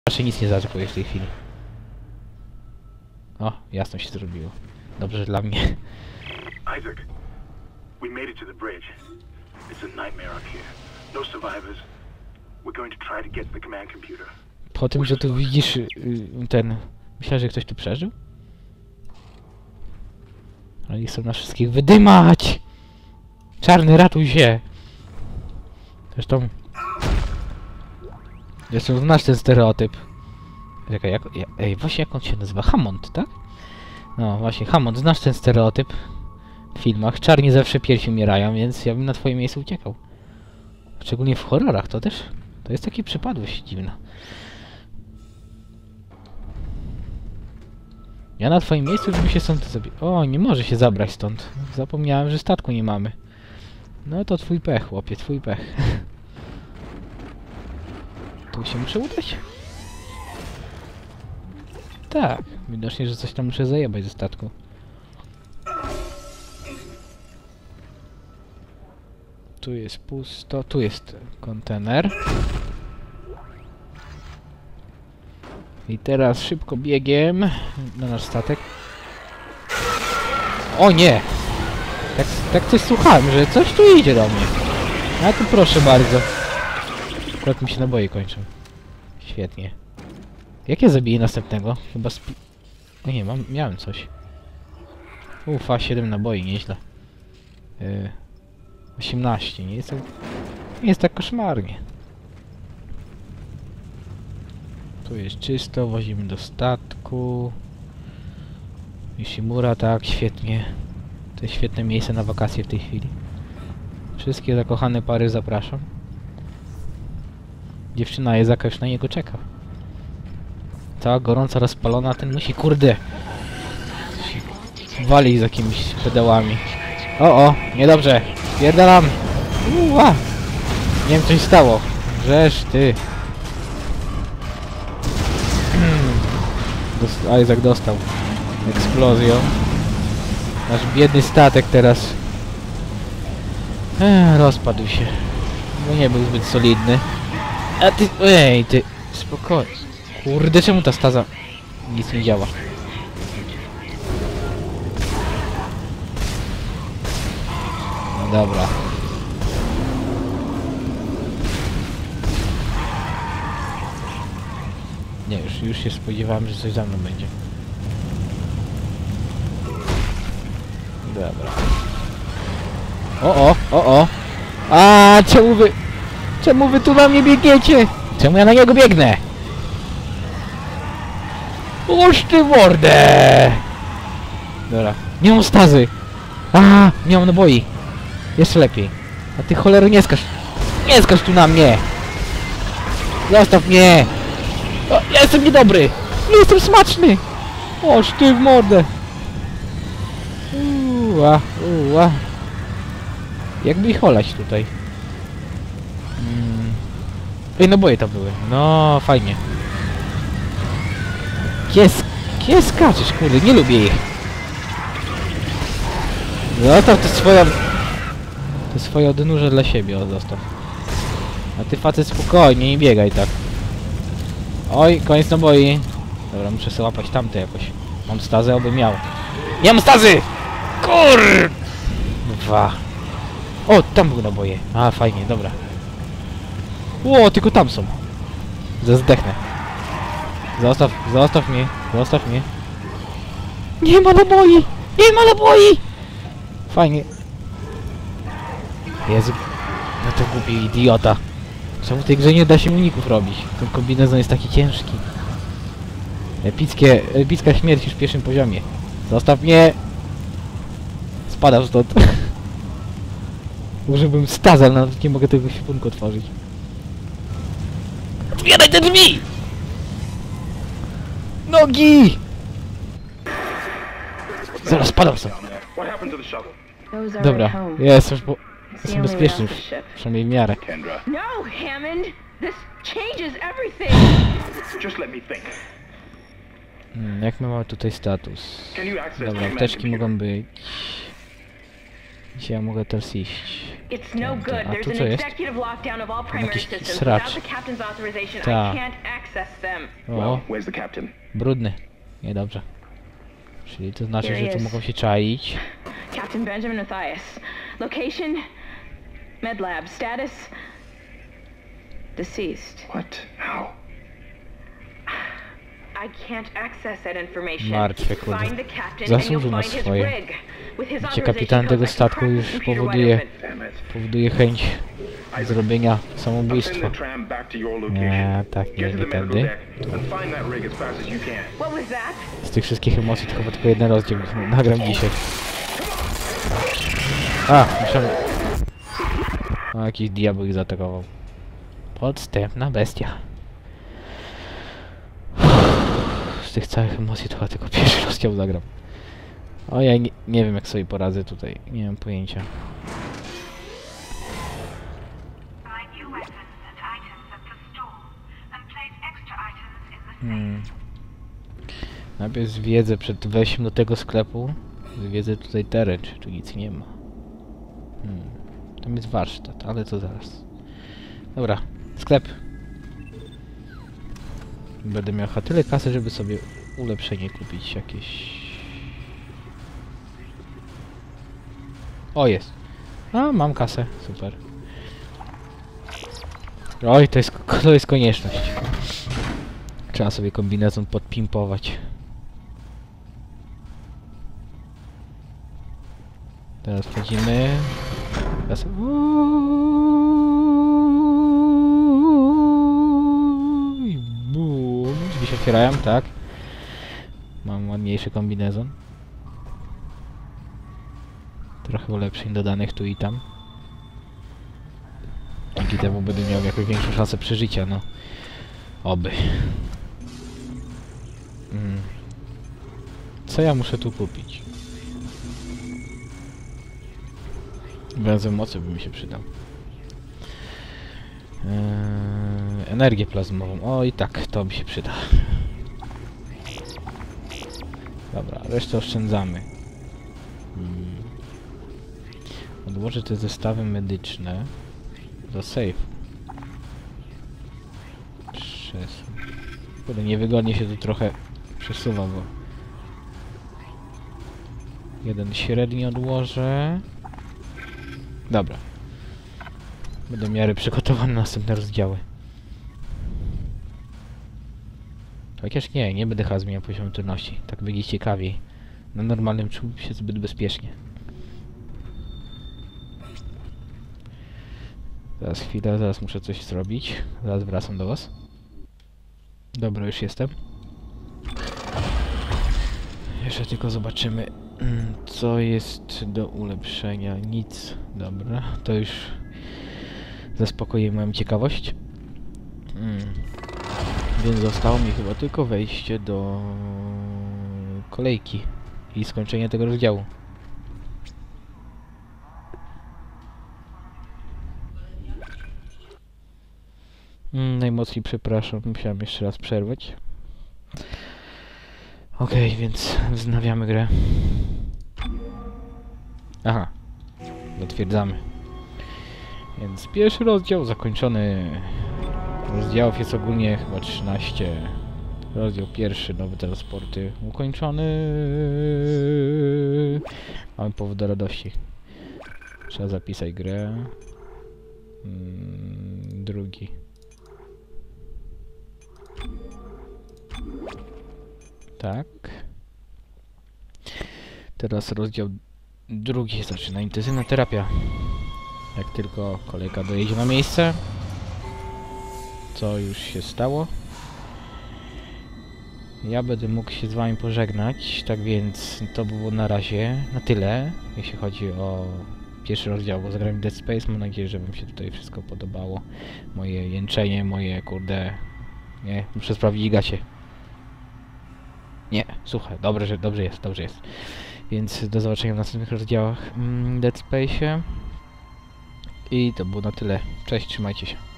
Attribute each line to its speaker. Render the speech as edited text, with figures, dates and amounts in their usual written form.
Speaker 1: Raczej nic nie zaatakuję w tej chwili. O, jasno się zrobiło. Dobrze dla mnie.
Speaker 2: Isaac, we made it to the bridge. It's a nightmare up here. No survivors. We're going to try to get to the command computer.
Speaker 1: Po tym, że tu widzisz ten... Myślałem, że ktoś tu przeżył? Ale nie chcą nas wszystkich wydymać! Czarny, ratuj się! Zresztą znasz ten stereotyp. Czekaj, ej, właśnie jak on się nazywa? Hammond, tak? No właśnie, Hammond, znasz ten stereotyp w filmach. Czarni zawsze piersi umierają, więc ja bym na twoim miejscu uciekał. Szczególnie w horrorach, to też... To jest taka przypadłość dziwna. Ja na twoim miejscu bym się stąd sobie... O, nie może się zabrać stąd. Zapomniałem, że statku nie mamy. No to twój pech, chłopie, twój pech. Tu się muszę udać? Tak, widocznie, że coś tam muszę zajebać ze statku. Tu jest pusto, tu jest kontener. I teraz szybko biegiem na nasz statek. O nie! Tak coś słuchałem, że coś tu idzie do mnie. A tu proszę bardzo. Akurat mi się naboje kończą. Świetnie. Jak ja zabiję następnego? Chyba o nie, miałem coś. Ufa, 7 naboi, nieźle. 18, nie jest tak koszmarnie. Tu jest czysto, wozimy do statku. Nishimura, tak, świetnie. To jest świetne miejsce na wakacje w tej chwili. Wszystkie zakochane pary zapraszam. Dziewczyna Jezaka już na niego czeka. Cała gorąca, rozpalona, ten musi, kurde, wali z jakimiś pedałami. O, niedobrze. Pierdalam. Nie wiem, co się stało. Żeż ty. Isaac dostał eksplozją. Nasz biedny statek teraz rozpadł się. Bo nie był zbyt solidny. A ty... Ej, ty... Spokojnie. Kurde, czemu ta staza nic nie działa? No dobra. Nie, już się spodziewałem, że coś za mną będzie. Dobra. O! A czemu wy tu na mnie biegniecie? Czemu ja na niego biegnę? Oż ty mordę! Dobra. Nie mam stazy! Nie mam naboi! Jeszcze lepiej. A ty cholery nie skacz! Nie skacz tu na mnie! Zostaw mnie! O, ja jestem niedobry! Nie jestem smaczny! Oż ty w mordę! Jakby ich olać tutaj. Ej, naboje tam były. No, fajnie. Gdzie skaczesz, kurde, nie lubię ich. Zostaw te swoje odnóże dla siebie, zostaw. A ty, facet, spokojnie, nie biegaj tak. Oj, koniec naboi. Dobra, muszę sobie łapać tamte jakoś. Mam stazę, oby miał. Nie mam stazy! Kurwa. O, tam były naboje. Fajnie, dobra. Tylko tam są. Zdechnę. Zostaw mnie. Nie ma naboi! Fajnie. Jezu. No to głupi idiota. Czemu w tej grze nie da się uników robić? Ten kombinezon jest taki ciężki. Epicka śmierć już w pierwszym poziomie. Zostaw mnie! Spadam stąd. Użyłbym staza, nawet nie mogę tego śpunku otworzyć. Otwieraj te drzwi! Nogi! Zaraz spadam stąd. Dobra, jestem bezpieczny, przynajmniej w miarę.
Speaker 3: No, Hammond! This changes everything!
Speaker 2: Just let me think.
Speaker 1: Jak my mamy tutaj status? Dobra, apteczki mogą być. Gdzie ja mogę teraz iść?
Speaker 3: It's no good.
Speaker 1: A
Speaker 3: There's
Speaker 1: tu
Speaker 3: an
Speaker 1: co jest?
Speaker 3: executive lockdown of all primary
Speaker 1: jakiś
Speaker 3: systems.
Speaker 1: sracz.
Speaker 3: Without the captain's authorization,
Speaker 1: Ta.
Speaker 3: I can't access them.
Speaker 1: O,
Speaker 2: Where's the captain?
Speaker 1: brudny. Niedobrze. Czyli to znaczy,
Speaker 3: Here he
Speaker 1: że tu
Speaker 3: is.
Speaker 1: mogą się czaić.
Speaker 3: Captain Benjamin Mathias. Location? Med lab. Status? Deceased.
Speaker 2: What? How?
Speaker 3: I can't access that information.
Speaker 1: Martwy, kurde.
Speaker 3: Find the captain
Speaker 1: Zasłużył
Speaker 3: and you'll
Speaker 1: na
Speaker 3: find his
Speaker 1: swoje.
Speaker 3: rig. With his
Speaker 1: Wiecie, kapitan
Speaker 3: authorization
Speaker 1: tego
Speaker 3: codes, I can
Speaker 1: statku
Speaker 3: crack
Speaker 1: już
Speaker 3: the computer
Speaker 1: powoduje,
Speaker 3: wide open.
Speaker 2: Damn it.
Speaker 1: powoduje chęć zrobienia
Speaker 2: I'll send
Speaker 1: samobójstwa.
Speaker 2: the tram back to your location.
Speaker 1: Nie, tak, nie,
Speaker 2: Get to
Speaker 1: nie
Speaker 2: the medical
Speaker 1: tędy.
Speaker 2: deck and find that rig as fast as you can.
Speaker 3: What was that?
Speaker 1: Z tych wszystkich emocji to chyba tylko jeden rozdział nagram dzisiaj. A, muszę... O, jakiś diabeł ich zaatakował. Podstępna bestia. Z tych całych emocji to chyba tylko pierwszy rozdział zagram. O, ja nie wiem jak sobie poradzę tutaj. Nie mam pojęcia.
Speaker 4: Buy new weapons and items at the store and place extra items in the safe.
Speaker 1: Najpierw zwiedzę przed wejściem do tego sklepu. Zwiedzę tutaj teren, czy tu nic nie ma. Tam jest warsztat, ale to zaraz. Dobra, sklep. Będę miał chyba tyle kasy, żeby sobie ulepszenie kupić jakieś. O, jest. A, mam kasę, super. Oj, to jest konieczność. Trzeba sobie kombinezon podpimpować. Teraz wchodzimy. Teraz... I bum. Drzwi się otwierają, tak. Mam ładniejszy kombinezon. Trochę ulepszeń dodanych tu i tam. Dzięki temu będę miał jakąś większą szansę przeżycia, no. Oby. Co ja muszę tu kupić? Węzeł mocy by mi się przydał. Energię plazmową. O, i tak, to mi się przyda. Dobra, resztę oszczędzamy. Odłożę te zestawy medyczne do safe. Kurde, niewygodnie się tu trochę przesuwa, bo... Jeden średni odłożę. Dobra. Będę w miarę przygotowany na następne rozdziały. Chociaż nie będę chyba zmieniał poziomu trudności. Tak będzie ciekawiej. Na normalnym czułbym się zbyt bezpiecznie. Zaraz chwilę, zaraz muszę coś zrobić. Zaraz wracam do was. Dobra, już jestem. Jeszcze tylko zobaczymy, co jest do ulepszenia. Nic. Dobra, to już zaspokoi moją ciekawość. Więc zostało mi chyba tylko wejście do kolejki i skończenie tego rozdziału. Najmocniej przepraszam, musiałem jeszcze raz przerwać. Okej, więc wznawiamy grę. Aha, zatwierdzamy. Więc pierwszy rozdział zakończony. Rozdziałów jest ogólnie chyba 13. Rozdział pierwszy, nowe transporty, ukończony. Mamy powód do radości. Trzeba zapisać grę. Drugi. Tak. Teraz rozdział drugi zaczyna intensywna terapia. Jak tylko kolejka dojedzie na miejsce, co już się stało, ja będę mógł się z wami pożegnać. Tak więc to było na razie na tyle, jeśli chodzi o pierwszy rozdział, bo zagrałem Dead Space. Mam nadzieję, że wam się tutaj wszystko podobało. Moje jęczenie, moje kurde... Nie, muszę sprawdzić gacie. Nie, słuchaj, dobrze jest. Więc do zobaczenia w następnych rozdziałach Dead Space'ie. I to było na tyle. Cześć, trzymajcie się.